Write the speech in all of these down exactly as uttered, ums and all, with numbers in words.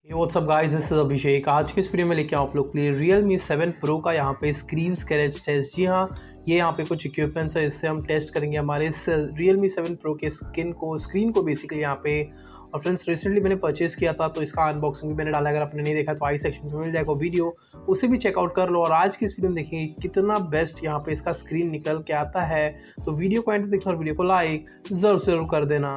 WhatsApp guys, this is Abhishek. आज की इस वीडियो में लेके आऊँ आप लोग के लिए Realme सेवन Pro का यहाँ पे स्क्रीन स्क्रैच टेस्ट। जी हाँ, ये यहाँ पे कुछ इक्विपमेंट्स है, इससे हम टेस्ट करेंगे हमारे इस Realme सेवन Pro के स्क्रीन को स्क्रीन को बेसिकली यहाँ पे। और फ्रेंड्स, रिसेंटली मैंने परचेज़ किया था तो इसका अनबॉक्सिंग भी मैंने डाला। अगर आपने नहीं देखा तो आई सेक्शन में मिल जाएगा वीडियो, उसे भी चेकआउट कर लो। और आज की इस वीडियो में देखेंगे कितना बेस्ट यहाँ पे इसका स्क्रीन निकल के आता है। तो वीडियो को एंड तक देखना और वीडियो को लाइक ज़रूर ज़रूर कर देना।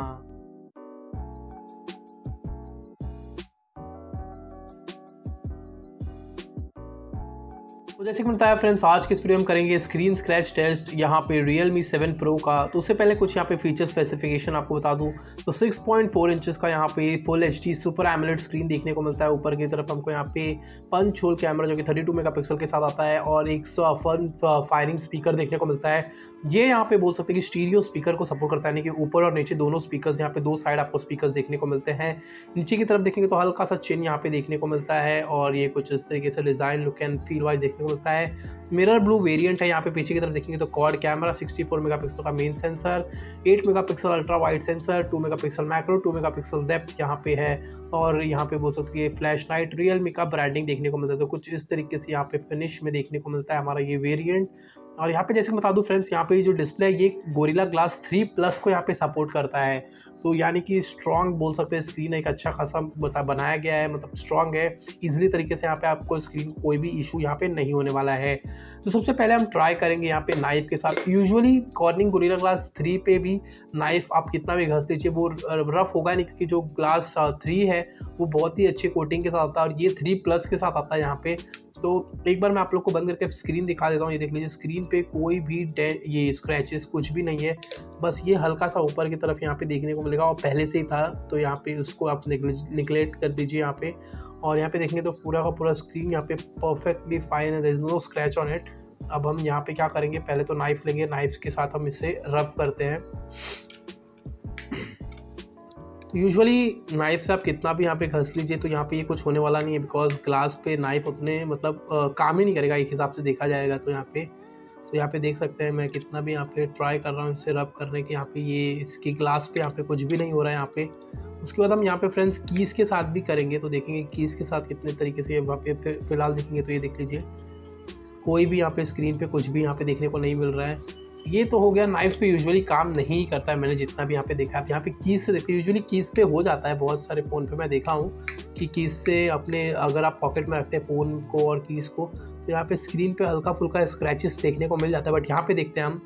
तो जैसे कि बताया फ्रेंड्स, आज के इस वीडियो में करेंगे स्क्रीन स्क्रैच टेस्ट यहाँ पे Realme सेवन Pro का। तो उससे पहले कुछ यहाँ पे फीचर स्पेसिफिकेशन आपको बता दूँ तो सिक्स पॉइंट फोर इंचेस का यहाँ पे full H D super AMOLED screen देखने को मिलता है। ऊपर की तरफ हमको यहाँ पे पंच होल कैमरा जो कि थर्टी टू मेगापिक्सल के साथ आता है और एक फन फायरिंग स्पीकर देखने को मिलता है। ये यहाँ पे बोल सकते हैं कि स्टीरियो स्पीकर को सपोर्ट करता है, यानी कि ऊपर और नीचे दोनों स्पीकर्स, यहाँ पे दो साइड आपको स्पीकर्स देखने को मिलते हैं। नीचे की तरफ देखेंगे तो हल्का सा चिन यहाँ पे देखने को मिलता है और ये कुछ इस तरीके से design look and feel wise देखने को मिलता है। मिरर ब्लू वेरिएंट है यहाँ पे। पीछे की तरफ देखेंगे तो quad camera, sixty four megapixel का main sensor, eight megapixel ultra wide sensor, two megapixel macro, two megapixel depth यहाँ पे है। और यहाँ पे बोल सकते हैं फ्लैश लाइट Realme का ब्रांडिंग देखने को मिलता है। तो कुछ इस तरीके से यहाँ पे फिनिश में देखने को मिलता है हमारा ये वेरिएंट। और यहाँ पे जैसे बता दूँ फ्रेंड्स, यहाँ पे जो डिस्प्ले है ये गोरिल्ला ग्लास थ्री प्लस को यहाँ पे सपोर्ट करता है। तो यानी कि स्ट्रॉन्ग बोल सकते हैं, स्क्रीन एक अच्छा खासा बता बनाया गया है, मतलब स्ट्रॉन्ग है। इजीली तरीके से यहाँ पे आपको स्क्रीन कोई भी इशू यहाँ पे नहीं होने वाला है। तो सबसे पहले हम ट्राई करेंगे यहाँ पे नाइफ के साथ। Usually Corning Gorilla glass three पे भी नाइफ आप कितना भी घस लीजिए वो रफ होगा नहीं, क्योंकि जो ग्लास थ्री है वो बहुत ही अच्छे कोटिंग के साथ आता है और ये थ्री प्लस के साथ आता है यहाँ पे। तो एक बार मैं आप लोग को बंद करके स्क्रीन दिखा देता हूँ। ये देख लीजिए, स्क्रीन पे कोई भी डेंट ये स्क्रैचेस कुछ भी नहीं है, बस ये हल्का सा ऊपर की तरफ यहाँ पे देखने को मिलेगा और पहले से ही था। तो यहाँ पे उसको आप निगलेक्ट कर दीजिए यहाँ पे। और यहाँ पे देखेंगे तो पूरा का पूरा स्क्रीन यहाँ पे परफेक्टली फाइन है, there is no scratch on it. अब हम यहाँ पे क्या करेंगे, पहले तो नाइफ लेंगे, नाइफ के साथ हम इसे रब करते हैं। यूजुअली नाइफ से आप कितना भी यहाँ पे घस लीजिए तो यहाँ पे ये कुछ होने वाला नहीं है, बिकॉज ग्लास पे नाइफ उतने मतलब आ, काम ही नहीं करेगा एक हिसाब से देखा जाएगा। तो यहाँ पे तो यहाँ पे देख सकते हैं मैं कितना भी यहाँ पे ट्राई कर रहा हूँ इसे रब करने के, यहाँ पे ये इसकी ग्लास पे यहाँ पे कुछ भी नहीं हो रहा है यहाँ पे। उसके बाद हम यहाँ पे फ्रेंड्स कीज़ के साथ भी करेंगे, तो देखेंगे कीज़ के साथ कितने तरीके से वहाँ पे फिलहाल देखेंगे। तो ये देख लीजिए, कोई भी यहाँ पे स्क्रीन पे कुछ भी यहाँ पे देखने को नहीं मिल रहा है। ये तो हो गया, नाइफ पे यूजुअली काम नहीं करता है, मैंने जितना भी यहाँ पे देखा। आप यहाँ पे कीज़ से देखते हैं, यूजुअली कीज़ पे हो जाता है। बहुत सारे फ़ोन पे मैं देखा हूँ कि कीज़ से अपने अगर आप पॉकेट में रखते हैं फ़ोन को और कीज़ को, तो यहाँ पे स्क्रीन पे हल्का फुल्का स्क्रैचेस देखने को मिल जाता है। बट यहाँ पे देखते हैं हम,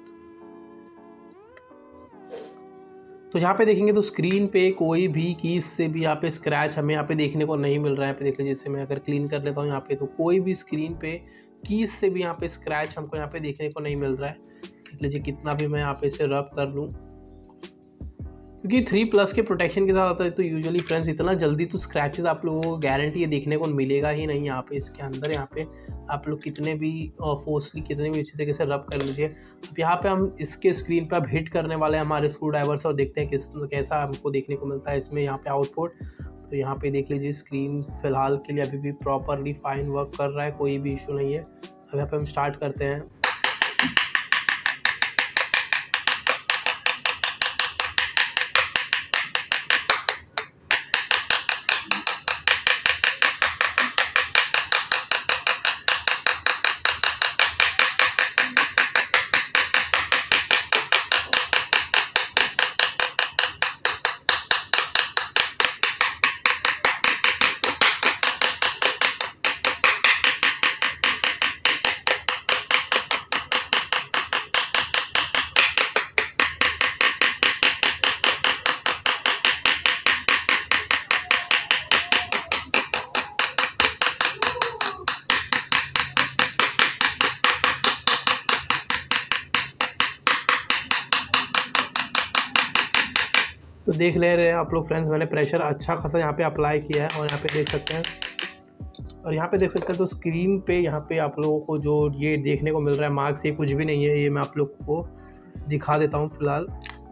तो यहाँ पे देखेंगे तो स्क्रीन पे कोई भी कीज़ से भी यहाँ पे स्क्रैच हमें यहाँ पे देखने को नहीं मिल रहा है। पे देख लीजिए, जैसे मैं अगर क्लीन कर लेता हूँ यहाँ पे, तो कोई भी स्क्रीन पे कीज़ से भी यहाँ पे स्क्रैच हमको यहाँ पे देखने को नहीं मिल रहा है। देख लीजिए, कितना भी मैं यहाँ पे इसे रब कर लूँ, क्योंकि थ्री प्लस के प्रोटेक्शन के साथ आता है। तो यूजुअली फ्रेंड्स इतना जल्दी तो स्क्रैचेस आप लोगों को गारंटी ये देखने को मिलेगा ही नहीं यहाँ पे इसके अंदर। यहाँ पे आप लोग कितने भी फोर्सली कितने भी अच्छी तरीके से रब कर लीजिए। अब यहाँ पे हम इसके स्क्रीन पे अब हिट करने वाले हैं हमारे स्क्रू ड्राइवर से और देखते हैं किस कैसा हमको देखने को मिलता है इसमें यहाँ पे आउटपुट। तो यहाँ पे देख लीजिए, स्क्रीन फिलहाल के लिए अभी भी प्रॉपरली फाइन वर्क कर रहा है, कोई भी इशू नहीं है। अब यहाँ पे हम स्टार्ट करते हैं। तो देख ले रहे हैं आप लोग फ्रेंड्स, मैंने प्रेशर अच्छा खासा यहाँ पे अप्लाई किया है और यहाँ पे देख सकते हैं। और यहाँ पे देख सकते हैं तो स्क्रीन पे यहाँ पे आप लोगों को जो ये देखने को मिल रहा है मार्क्स, ये कुछ भी नहीं है। ये मैं आप लोग को दिखा देता हूँ फिलहाल।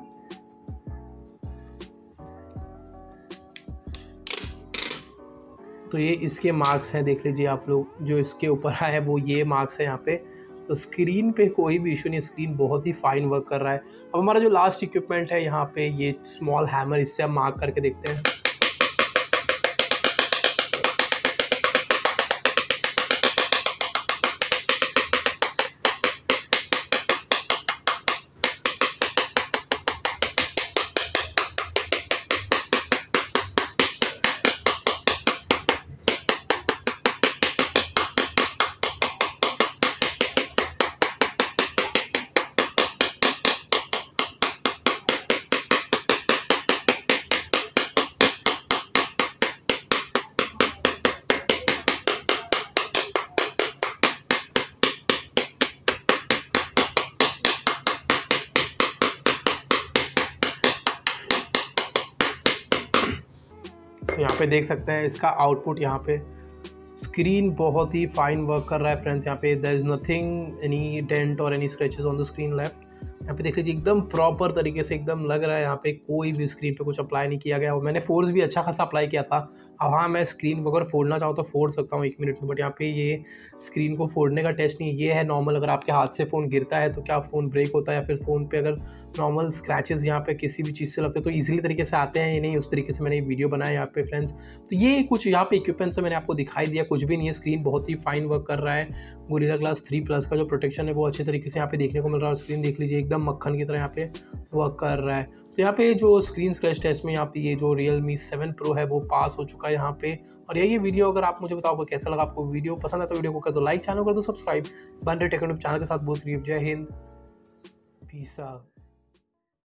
तो ये इसके मार्क्स हैं, देख लीजिए आप लोग, जो इसके ऊपर है वो ये मार्क्स है यहाँ पे। तो स्क्रीन पे कोई भी इशू नहीं, स्क्रीन बहुत ही फाइन वर्क कर रहा है। अब हमारा जो लास्ट इक्विपमेंट है यहाँ पे, ये स्मॉल हैमर, इससे हम मार्क करके देखते हैं। पे देख सकते हैं इसका आउटपुट। यहाँ पे स्क्रीन बहुत ही फाइन वर्क कर रहा है फ्रेंड्स। यहाँ पे there is nothing any dent और any scratches on the screen left. यहाँ पे देख लीजिए एकदम प्रॉपर तरीके से एकदम लग रहा है, यहाँ पे कोई भी स्क्रीन पे कुछ अप्लाई नहीं किया गया। और मैंने फोर्स भी अच्छा खासा अप्लाई किया था। अब हाँ, मैं स्क्रीन को अगर फोड़ना चाहूँ तो फोड़ सकता हूँ एक मिनट में, बट यहाँ पे ये स्क्रीन को फोड़ने का टेस्ट नहीं है। ये है नॉर्मल, अगर आपके हाथ से फ़ोन गिरता है तो क्या फ़ोन ब्रेक होता है, या फिर फ़ोन पे अगर नॉर्मल स्क्रैचेस यहाँ पे किसी भी चीज़ से लगते हैं तो ईजिली तरीके से आते हैं या नहीं, उस तरीके से मैंने वीडियो बनाया यहाँ पे फ्रेंड्स। तो ये कुछ यहाँ पे इक्विपमेंट्स से मैंने आपको दिखाई दिया, कुछ भी नहीं है। स्क्रीन बहुत ही फाइन वर्क कर रहा है। गोरिल्ला ग्लास थ्री प्लस का जो प्रोटेक्शन है वो अच्छे तरीके से यहाँ पे देखने को मिल रहा है। स्क्रीन देख लीजिए एकदम मक्खन की तरह यहाँ पे वर्क कर रहा है। तो यहाँ पे जो स्क्रीन स्क्रैच टेस्ट में यहाँ पे ये जो Realme सेवन Pro है वो पास हो चुका है यहाँ पे। और यही ये वीडियो, अगर आप मुझे बताओ कैसा लगा आपको, वीडियो पसंद है तो वीडियो को कर दो लाइक, चैनल कर दो सब्सक्राइब। बन रहे टेक्नोलॉजी चैनल के साथ बहुत जय हिंद, पीस आउट।